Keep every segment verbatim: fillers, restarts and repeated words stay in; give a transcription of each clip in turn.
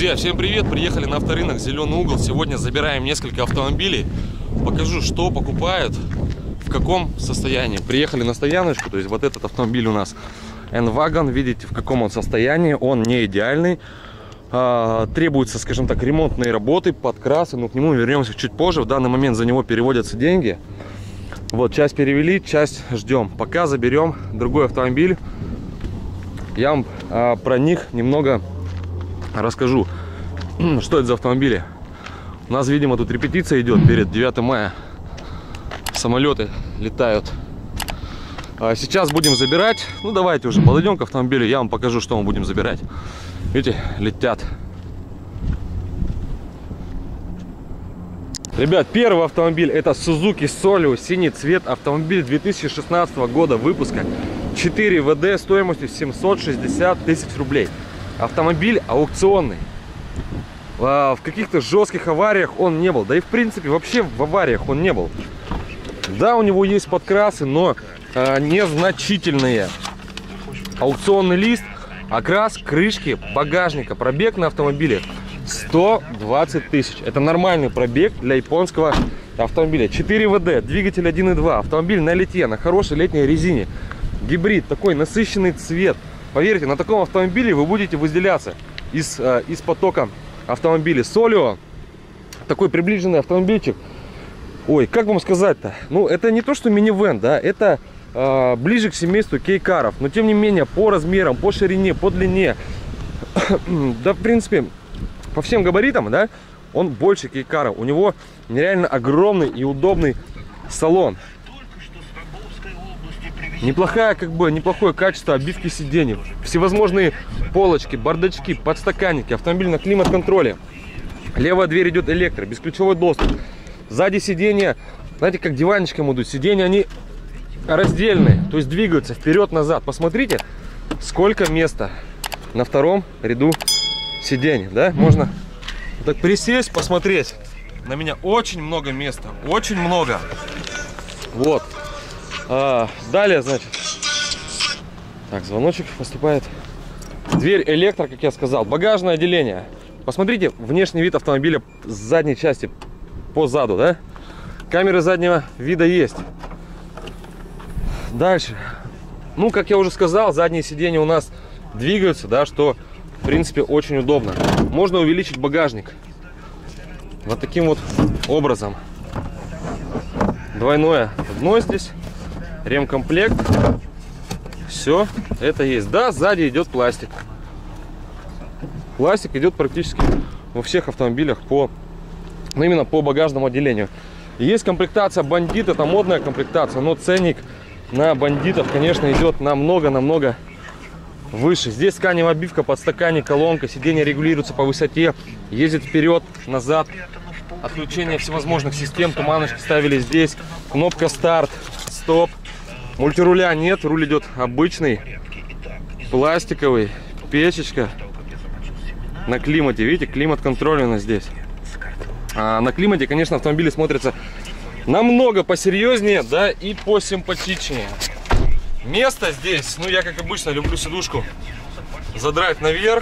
Друзья, всем привет! Приехали на авторынок «Зеленый угол». Сегодня забираем несколько автомобилей. Покажу, что покупают, в каком состоянии. Приехали на стояночку, то есть вот этот автомобиль у нас N-Wagon. Видите, в каком он состоянии. Он не идеальный. А, требуется, скажем так, ремонтные работы, подкрасы. Но к нему вернемся чуть позже. В данный момент за него переводятся деньги. Вот, часть перевели, часть ждем. Пока заберем другой автомобиль. Я вам а, про них немного расскажу. Что это за автомобили. У нас, видимо, тут репетиция идет перед девятым мая. Самолеты летают. А сейчас будем забирать. Ну, давайте уже подойдем к автомобилю. Я вам покажу, что мы будем забирать. Видите, летят. Ребят, первый автомобиль — это Suzuki Solio, синий цвет. Автомобиль две тысячи шестнадцатого года выпуска. четыре вэ дэ стоимостью семьсот шестьдесят тысяч рублей. Автомобиль аукционный. В каких-то жестких авариях он не был. Да и в принципе вообще в авариях он не был. Да, у него есть подкрасы, но а, незначительные. Аукционный лист, окрас, крышки, багажника. Пробег на автомобиле сто двадцать тысяч. Это нормальный пробег для японского автомобиля. четыре вэ дэ, двигатель один и два. Автомобиль на литье, на хорошей летней резине. Гибрид, такой насыщенный цвет. Поверьте, на таком автомобиле вы будете выделяться из, э, из потока автомобилей. Solio, такой приближенный автомобильчик. Ой, как вам сказать-то? Ну, это не то, что минивэн, да, это э, ближе к семейству кейкаров. Но, тем не менее, по размерам, по ширине, по длине, да, в принципе, по всем габаритам, да, он больше кейкара. У него нереально огромный и удобный салон. Неплохая, как бы, неплохое качество обивки сидений. Всевозможные полочки, бардачки, подстаканники. Автомобиль на климат-контроле. Левая дверь идет электро, бесключевой доступ. Сзади сиденья, знаете, как диванчиком идут. Сиденья, они раздельные, то есть двигаются вперед-назад. Посмотрите, сколько места на втором ряду сидений, да? Можно так присесть, посмотреть. На меня очень много места, очень много. Вот. А, далее, значит, так, звоночек поступает. Дверь электро, как я сказал. Багажное отделение. Посмотрите внешний вид автомобиля с задней части по заду, да? Камеры заднего вида есть. Дальше. Ну, как я уже сказал, задние сиденья у нас двигаются, да, что, в принципе, очень удобно. Можно увеличить багажник вот таким вот образом. Двойное дно здесь. Ремкомплект. Все это есть. Да, сзади идет пластик. Пластик идет практически во всех автомобилях по, ну, именно по багажному отделению. Есть комплектация бандит, это модная комплектация, но ценник на бандитов, конечно, идет намного-намного выше. Здесь тканевая обивка, подстаканник, колонка, сиденье регулируется по высоте, ездит вперед, назад. Отключение всевозможных систем, туманочки ставили здесь, кнопка старт, стоп. Мультируля нет, руль идет обычный, пластиковый, печечка. На климате, видите, климат-контроль у нас здесь. А на климате, конечно, автомобили смотрятся намного посерьезнее, да, и посимпатичнее. Место здесь, ну, я, как обычно, люблю сидушку задрать наверх.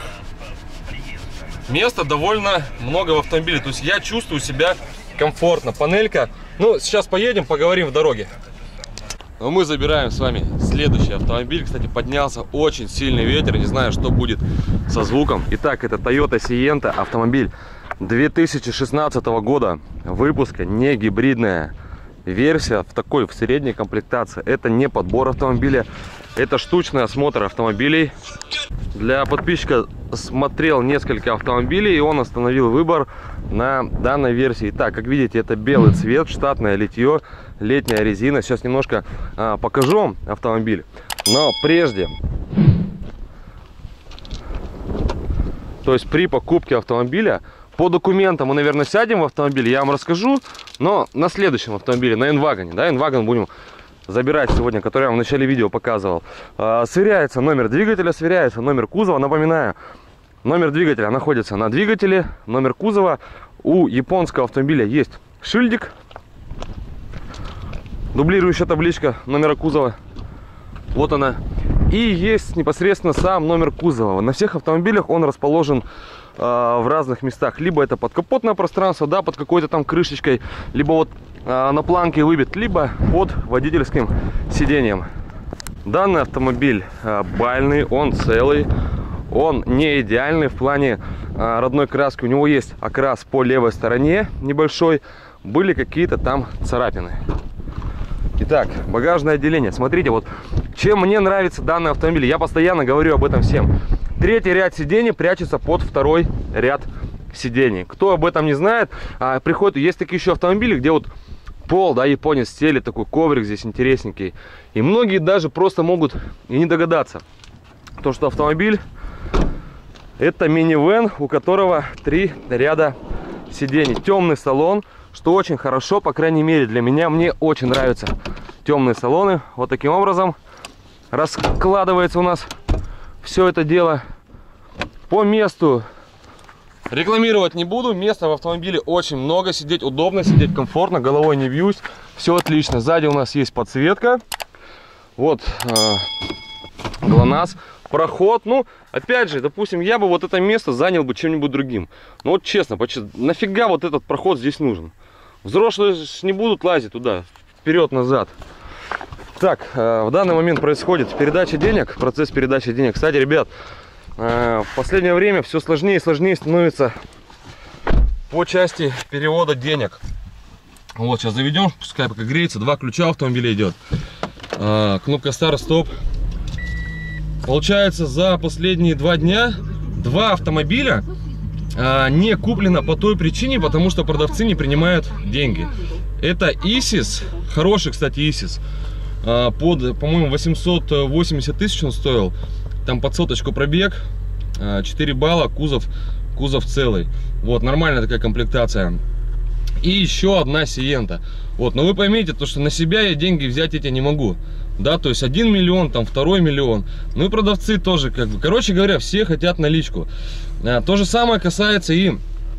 Места довольно много в автомобиле, то есть я чувствую себя комфортно. Панелька, ну, сейчас поедем, поговорим в дороге. Но мы забираем с вами следующий автомобиль. Кстати, поднялся очень сильный ветер. Не знаю, что будет со звуком. Итак, это Toyota Sienta. Автомобиль две тысячи шестнадцатого года выпуска. Не гибридная версия. В такой, в средней комплектации. Это не подбор автомобиля. Это штучный осмотр автомобилей. Для подписчика смотрел несколько автомобилей, и он остановил выбор на данной версии. Итак, как видите, это белый цвет, штатное литье, летняя резина. Сейчас немножко а, покажу вам автомобиль. Но прежде, то есть при покупке автомобиля, по документам мы, наверное, сядем в автомобиль, я вам расскажу, но на следующем автомобиле, на N-Wagon, да, N-Wagon будем забирать сегодня, который я вам в начале видео показывал. А, сверяется номер двигателя, сверяется номер кузова. Напоминаю, номер двигателя находится на двигателе, номер кузова. У японского автомобиля есть шильдик, дублирующая табличка номера кузова. Вот она. И есть непосредственно сам номер кузова. На всех автомобилях он расположен э, в разных местах. Либо это подкапотное пространство, да, под какой-то там крышечкой, либо вот э, на планке выбит, либо под водительским сиденьем. Данный автомобиль э, бальный, он целый, он не идеальный в плане э, родной краски. У него есть окрас по левой стороне небольшой, были какие-то там царапины. Итак, багажное отделение. Смотрите, вот чем мне нравится данный автомобиль, я постоянно говорю об этом всем. Третий ряд сидений прячется под второй ряд сидений. Кто об этом не знает, а, приходит, есть такие еще автомобили, где вот пол, да, японец стелит, такой коврик здесь интересненький. И многие даже просто могут и не догадаться, то, что автомобиль это минивэн, у которого три ряда сидений. Темный салон, что очень хорошо, по крайней мере для меня. Мне очень нравятся темные салоны. Вот таким образом раскладывается у нас все это дело. По месту рекламировать не буду. Места в автомобиле очень много. Сидеть удобно, сидеть комфортно, головой не бьюсь. Все отлично. Сзади у нас есть подсветка. Вот э, ГЛОНАСС. Проход. Ну, опять же, допустим, я бы вот это место занял бы чем-нибудь другим. Ну, вот честно, почти, нафига вот этот проход здесь нужен? Взрослые не будут лазить туда, вперед-назад. Так, э, в данный момент происходит передача денег, процесс передачи денег. Кстати, ребят, э, в последнее время все сложнее и сложнее становится по части перевода денег. Вот, сейчас заведем, пускай пока греется. Два ключа автомобиля идет. Э, кнопка старт-стоп. Получается, за последние два дня два автомобиля а, не куплено по той причине, потому что продавцы не принимают деньги. Это ИСИС, хороший, кстати, ИСИС, а, под, по-моему, восемьсот восемьдесят тысяч он стоил. Там под соточку пробег, а, четыре балла, кузов, кузов целый. Вот, нормальная такая комплектация. И еще одна Сиента. Вот, но вы поймите, то, что на себя я деньги взять эти не могу. Да, то есть один миллион, там второй миллион. Ну и продавцы тоже, как бы. Короче говоря, все хотят наличку. А, то же самое касается и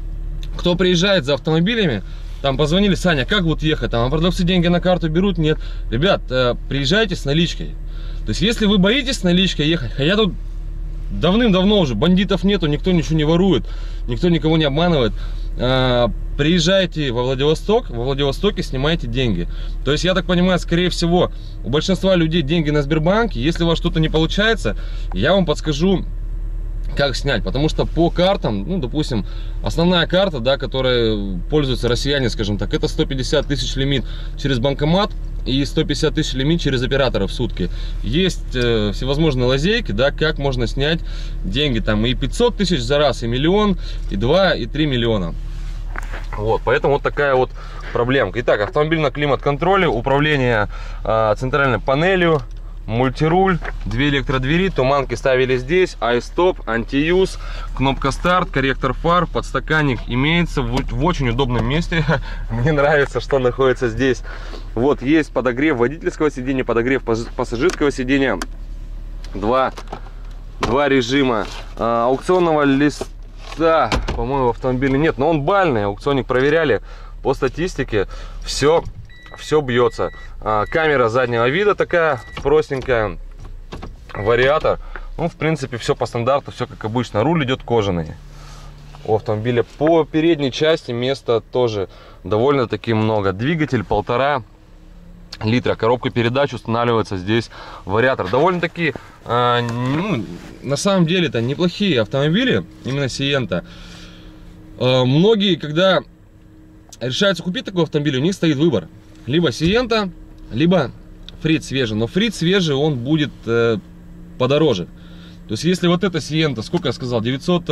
кто приезжает за автомобилями. Там позвонили: Саня, как вот ехать? Там, а продавцы деньги на карту берут? Нет. Ребят, э, приезжайте с наличкой. То есть, если вы боитесь с наличкой ехать, а я тут давным-давно уже, бандитов нету, никто ничего не ворует, никто никого не обманывает. Э, приезжайте во Владивосток, во Владивостоке снимайте деньги. То есть, я так понимаю, скорее всего, у большинства людей деньги на Сбербанке. Если у вас что-то не получается, я вам подскажу, как снять. Потому что по картам, ну, допустим, основная карта, да, которой пользуются россияне, скажем так, это сто пятьдесят тысяч лимит через банкомат и сто пятьдесят тысяч лимит через оператора в сутки. Есть э, всевозможные лазейки, да, как можно снять деньги. Там и пятьсот тысяч за раз, и миллион, и два, и три миллиона. Вот, поэтому вот такая вот проблемка. Итак, автомобиль на климат-контроле, управление э, центральной панелью, мультируль, две электродвери, туманки ставили здесь, айстоп, антиюз, кнопка старт, корректор фар, подстаканник имеется в, в очень удобном месте. Мне нравится, что находится здесь. Вот, есть подогрев водительского сидения, подогрев пассажирского сидения, два, два режима. А, аукционного листа, по-моему, в автомобиле нет, но он бальный, аукционник проверяли, по статистике все все бьется. А, камера заднего вида такая простенькая, вариатор. Ну, в принципе, все по стандарту, все как обычно. Руль идет кожаный у автомобиля. По передней части места тоже довольно-таки много. Двигатель полтора литра. Коробка передач устанавливается здесь, вариатор. Довольно-таки, а, ну, на самом деле, это неплохие автомобили, именно Сиента. А, многие, когда решаются купить такой автомобиль, у них стоит выбор: либо Сиента, либо Фрит свежий. Но Фрит свежий, он будет э, подороже. То есть, если вот эта Сиента, сколько я сказал, девятьсот,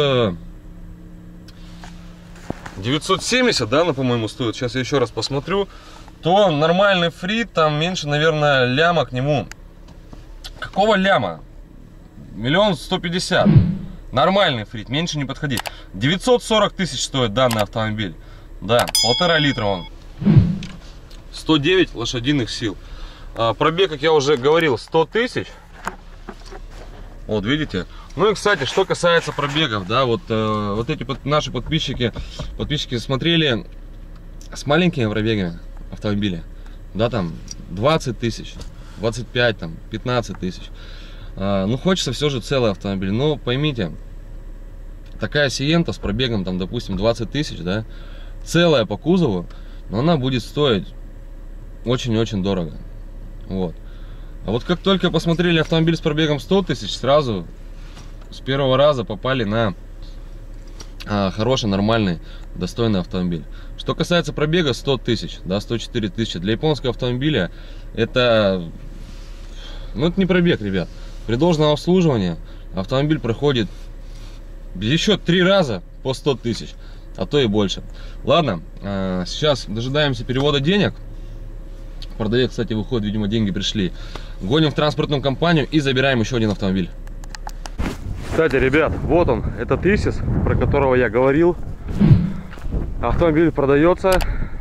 девятьсот семьдесят, да, она, по-моему, стоит. Сейчас я еще раз посмотрю. То нормальный Фрит, там меньше, наверное, ляма к нему. Какого ляма? Миллион сто пятьдесят. Нормальный Фрит, меньше не подходить. девятьсот сорок тысяч стоит данный автомобиль. Да, полтора литра он. сто девять лошадиных сил. А, пробег, как я уже говорил, сто тысяч. Вот, видите? Ну и, кстати, что касается пробегов, да, вот, э, вот эти под, наши подписчики, подписчики смотрели с маленькими пробегами автомобиля, да, там двадцать тысяч, двадцать пять, там, пятнадцать тысяч. А, ну, хочется все же целый автомобиль. Но поймите, такая Сиента с пробегом, там, допустим, двадцать тысяч, да, целая по кузову, но она будет стоить очень-очень дорого. Вот. А вот как только посмотрели автомобиль с пробегом сто тысяч, сразу с первого раза попали на а, хороший, нормальный, достойный автомобиль. Что касается пробега сто тысяч, да, сто четыре тысячи, для японского автомобиля это, ну, это не пробег, ребят. При должном обслуживании автомобиль проходит еще три раза по сто тысяч, а то и больше. Ладно, а, сейчас дожидаемся перевода денег. Продавец, кстати, выходит, видимо, деньги пришли. Гоним в транспортную компанию и забираем еще один автомобиль. Кстати, ребят, вот он, этот Исис, про которого я говорил. Автомобиль продается.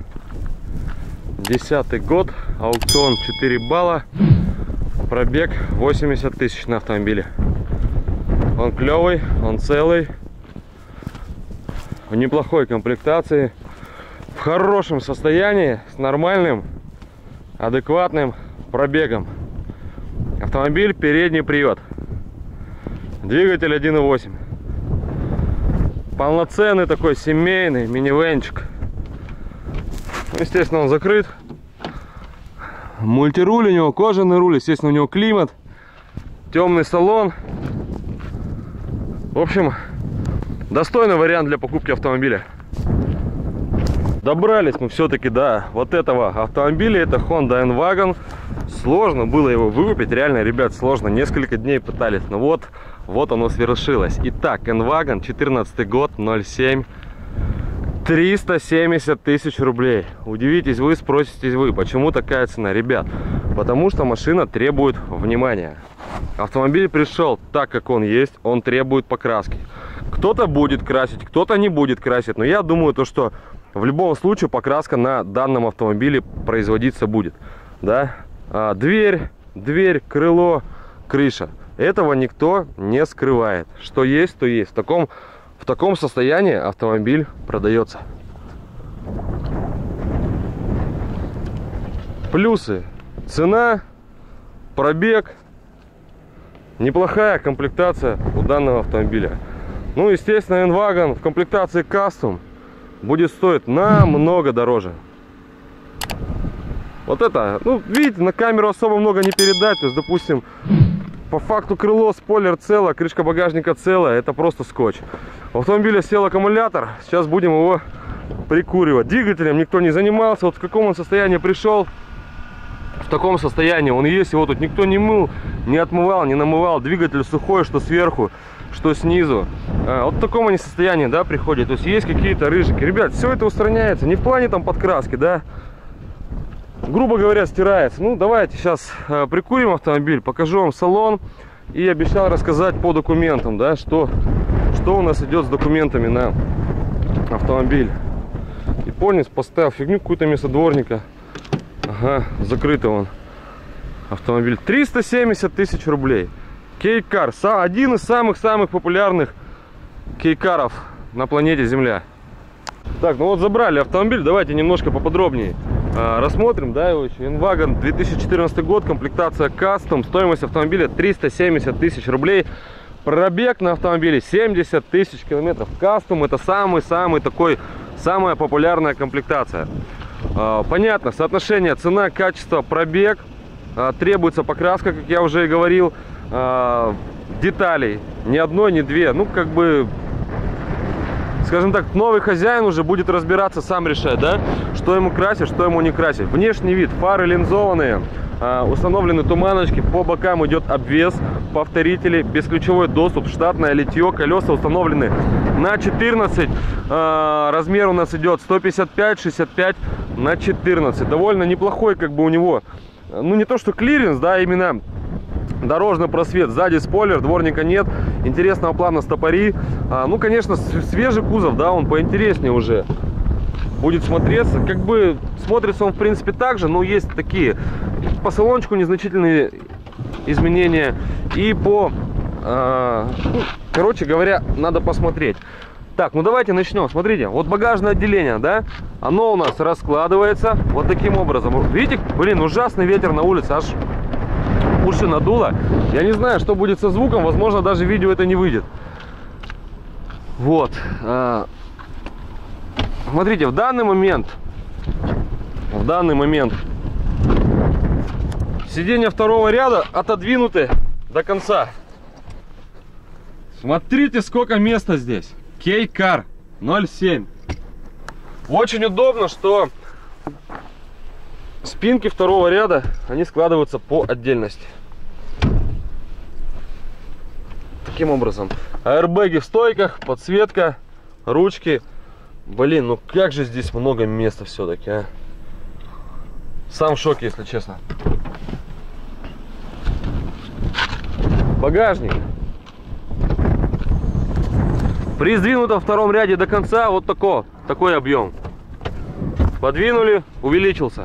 Десятый год, аукцион четыре балла, пробег восемьдесят тысяч на автомобиле. Он клевый, он целый, в неплохой комплектации, в хорошем состоянии, с нормальным, адекватным пробегом. Автомобиль передний привод, двигатель один и восемь, полноценный такой семейный минивенчик. Естественно, он закрыт. Мультируль у него, кожаный руль, естественно, у него климат, темный салон. В общем, достойный вариант для покупки автомобиля. Добрались мы все-таки до вот этого автомобиля. Это Honda N-Wagon. Сложно было его выкупить, реально, ребят, сложно. Несколько дней пытались, но вот, вот оно свершилось. Итак, N-Wagon, четырнадцатый год, ноль семь, триста семьдесят тысяч рублей. Удивитесь вы, спроситесь вы, почему такая цена, ребят? Потому что машина требует внимания. Автомобиль пришел так, как он есть, он требует покраски. Кто-то будет красить, кто-то не будет красить, но я думаю, то, что в любом случае покраска на данном автомобиле производиться будет, да? А, дверь, дверь, крыло, крыша. Этого никто не скрывает. Что есть, то есть. В таком, в таком состоянии автомобиль продается. Плюсы: цена, пробег, неплохая комплектация у данного автомобиля. Ну, естественно, N-Wagon в комплектации Custom будет стоить намного дороже. Вот это, ну, видите, на камеру особо много не передать. То есть, допустим, по факту крыло, спойлер цело, крышка багажника целая, это просто скотч. В автомобиле сел аккумулятор, сейчас будем его прикуривать. Двигателем никто не занимался. Вот в каком он состоянии пришел, в таком состоянии он есть. Его тут никто не мыл, не отмывал, не намывал. Двигатель сухой, что сверху, что снизу. А, вот в таком они состоянии, да, приходят. То есть есть какие-то рыжики. Ребят, все это устраняется. Не в плане там подкраски, да, грубо говоря, стирается. Ну, давайте сейчас а, прикурим автомобиль, покажу вам салон. И обещал рассказать по документам, да, что, что у нас идет с документами на автомобиль. Японец поставил фигню какую-то вместо дворника. Ага, закрытый он автомобиль. триста семьдесят тысяч рублей. Кейкар, один из самых-самых популярных кейкаров на планете Земля. Так, ну вот забрали автомобиль, давайте немножко поподробнее а, рассмотрим, да, его еще. N-Wagon, две тысячи четырнадцатый год, комплектация Custom, стоимость автомобиля триста семьдесят тысяч рублей. Пробег на автомобиле семьдесят тысяч километров. Custom — это самый-самый такой, самая популярная комплектация. А, понятно, соотношение цена, качество, пробег. А, требуется покраска, как я уже и говорил. А, деталей ни одной, ни две. Ну, как бы, скажем так, новый хозяин уже будет разбираться, сам решать, да, что ему красить, что ему не красить. Внешний вид: фары линзованные, а, установлены туманочки, по бокам идет обвес, повторители, бесключевой доступ, штатное литье, колеса установлены на четырнадцать, а, размер у нас идет сто пятьдесят пять шестьдесят пять на четырнадцать. Довольно неплохой, как бы, у него, ну, не то что клиренс, да, именно дорожный просвет. Сзади спойлер, дворника нет, интересного плана стопори. А, ну, конечно, свежий кузов, да, он поинтереснее уже будет смотреться. Как бы смотрится он, в принципе, так же, но есть такие по салончику незначительные изменения. И по, а, ну, короче говоря, надо посмотреть. Так, ну давайте начнем. Смотрите, вот багажное отделение, да, оно у нас раскладывается вот таким образом. Видите, блин, ужасный ветер на улице, аж уши надуло. Я не знаю, что будет со звуком, возможно, даже видео это не выйдет. Вот. Смотрите, в данный момент, в данный момент сиденья второго ряда отодвинуты до конца. Смотрите, сколько места здесь. Кей-кар ноль семь. Очень удобно, что спинки второго ряда, они складываются по отдельности. Таким образом. Аэрбэги в стойках, подсветка, ручки. Блин, ну как же здесь много места все-таки, а? Сам в шоке, если честно. Багажник. При сдвинутом втором ряде до конца вот такой, такой объем. Подвинули, увеличился.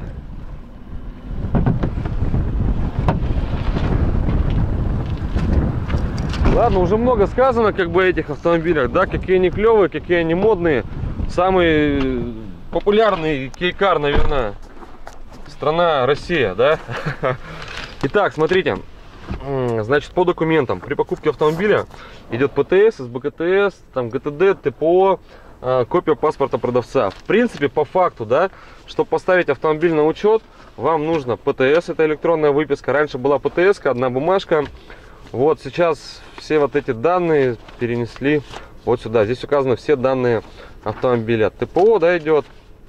Ладно, уже много сказано как бы о этих автомобилях, да, какие они клевые, какие они модные. Самый популярный кей-кар, наверное, страна Россия, да. Итак, смотрите, значит, по документам при покупке автомобиля идет ПТС, СБКТС, там ГТД, ТПО, копия паспорта продавца. В принципе, по факту, да, чтобы поставить автомобиль на учет, вам нужно ПТС, это электронная выписка. Раньше была ПТС, одна бумажка. Вот сейчас все вот эти данные перенесли вот сюда. Здесь указаны все данные автомобиля. ТПО, да, идет.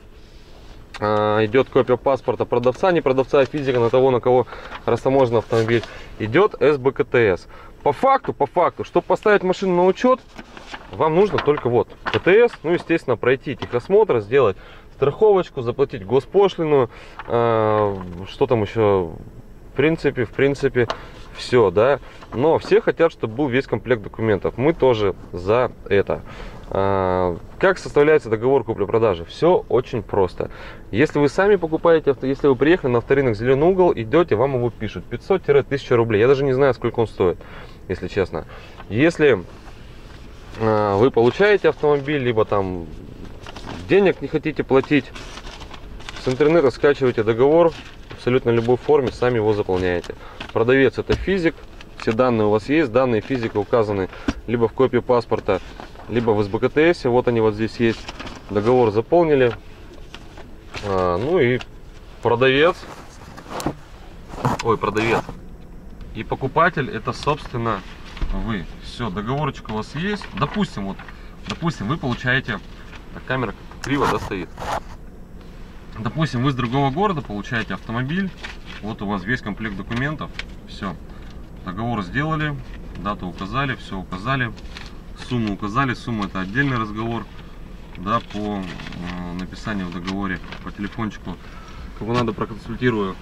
А, идет копия паспорта продавца, не продавца, а физика, на того, на кого растаможен автомобиль. Идет СБКТС. По факту, по факту, чтобы поставить машину на учет, вам нужно только вот ПТС, ну, естественно, пройти техосмотр, сделать страховочку, заплатить госпошлину, а, что там еще, в принципе, в принципе, все, да. Но все хотят, чтобы был весь комплект документов. Мы тоже за это. А, как составляется договор купли-продажи? Все очень просто. Если вы сами покупаете авто, если вы приехали на авторынок Зеленый угол, идете, вам его пишут пятьсот — тысяча рублей. Я даже не знаю, сколько он стоит, если честно. Если а, вы получаете автомобиль, либо там денег не хотите платить, с интернета скачиваете договор в абсолютно любой форме, сами его заполняете. Продавец — это физик, все данные у вас есть, данные физика указаны либо в копии паспорта, либо в СБКТС. Вот они вот здесь есть. Договор заполнили. А, ну и продавец, ой, продавец и покупатель — это, собственно, вы. Все, договорочка у вас есть. Допустим, вот, допустим, вы получаете, так, камера криво, да, стоит. Допустим, вы с другого города получаете автомобиль. Вот у вас весь комплект документов. Все, договор сделали, дату указали, все указали, сумму указали. Сумма — это отдельный разговор, да, по э, написанию в договоре, по телефончику, кому надо, проконсультирую.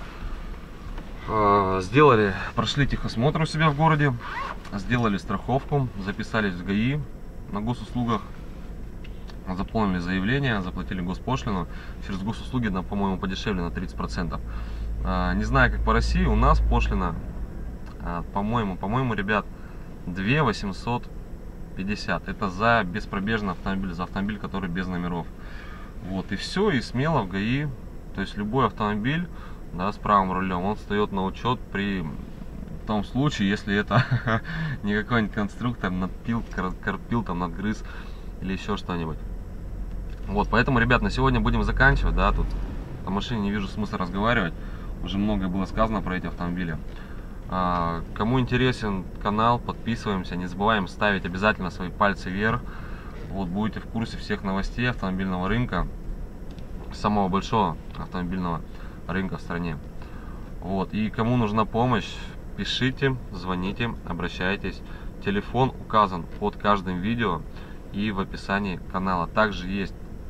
Э, сделали, прошли техосмотр у себя в городе, сделали страховку, записались в ГАИ на госуслугах, заполнили заявление, заплатили госпошлину. Через госуслуги, по-моему, подешевле на тридцать процентов. Не знаю, как по России, у нас пошлина, по-моему, по-моему, ребят, две тысячи восемьсот пятьдесят. Это за беспробежный автомобиль, за автомобиль, который без номеров. Вот, и все, и смело в ГАИ. То есть любой автомобиль, да, с правым рулем, он встает на учет при том случае, если это не какой-нибудь конструктор надпил, корпил, там, надгрыз или еще что-нибудь. Вот, поэтому, ребят, на сегодня будем заканчивать, да, тут о машине не вижу смысла разговаривать, уже многое было сказано про эти автомобили. А, кому интересен канал, подписываемся, не забываем ставить обязательно свои пальцы вверх, вот, будете в курсе всех новостей автомобильного рынка, самого большого автомобильного рынка в стране. Вот, и кому нужна помощь, пишите, звоните, обращайтесь, телефон указан под каждым видео и в описании канала. Также есть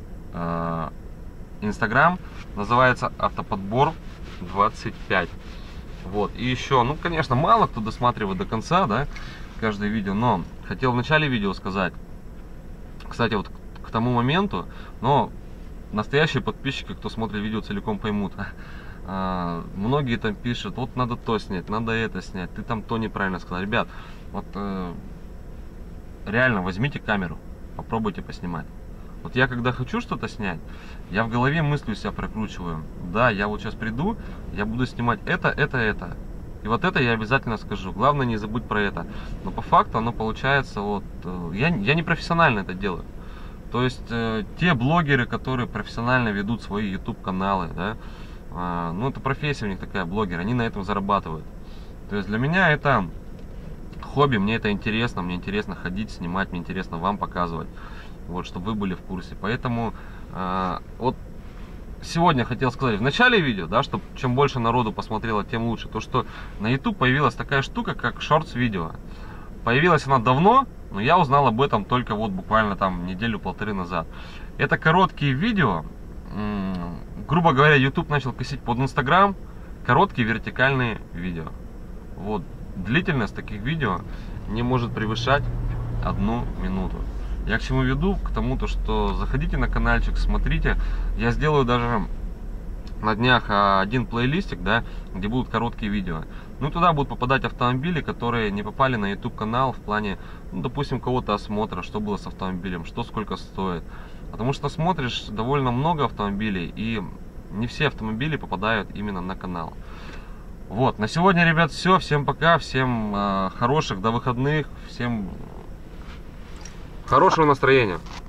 Инстаграм, э, называется Автоподбор двадцать пять. Вот, и еще, ну, конечно, мало кто досматривает до конца, да, каждое видео, но хотел в начале видео сказать, кстати, вот к тому моменту, но настоящие подписчики, кто смотрит видео целиком, поймут, э, многие там пишут, вот надо то снять, надо это снять, ты там то неправильно сказал. Ребят, вот э, реально возьмите камеру, попробуйте поснимать. Вот я когда хочу что-то снять, я в голове мыслью себя прокручиваю. Да, я вот сейчас приду, я буду снимать это, это, это. И вот это я обязательно скажу. Главное не забудь про это. Но по факту оно получается вот... Я, я не профессионально это делаю. То есть э, те блогеры, которые профессионально ведут свои YouTube каналы, да, э, ну это профессия у них такая, блогер, они на этом зарабатывают. То есть для меня это хобби, мне это интересно, мне интересно ходить, снимать, мне интересно вам показывать, вот, чтобы вы были в курсе. Поэтому э, вот сегодня хотел сказать в начале видео, да, чтобы чем больше народу посмотрело, тем лучше. То, что на YouTube появилась такая штука, как Shorts видео. Появилась она давно, но я узнал об этом только вот буквально там неделю-полторы назад. Это короткие видео, грубо говоря, YouTube начал косить под Instagram, короткие вертикальные видео. Вот, длительность таких видео не может превышать одну минуту. Я к чему веду? К тому, то, что заходите на каналчик, смотрите. Я сделаю даже на днях один плейлистик, да, где будут короткие видео. Ну, туда будут попадать автомобили, которые не попали на YouTube канал в плане, ну, допустим, кого-то осмотра, что было с автомобилем, что сколько стоит. Потому что смотришь довольно много автомобилей, и не все автомобили попадают именно на канал. Вот, на сегодня, ребят, все. Всем пока, всем э, хороших до выходных, всем хорошего настроения.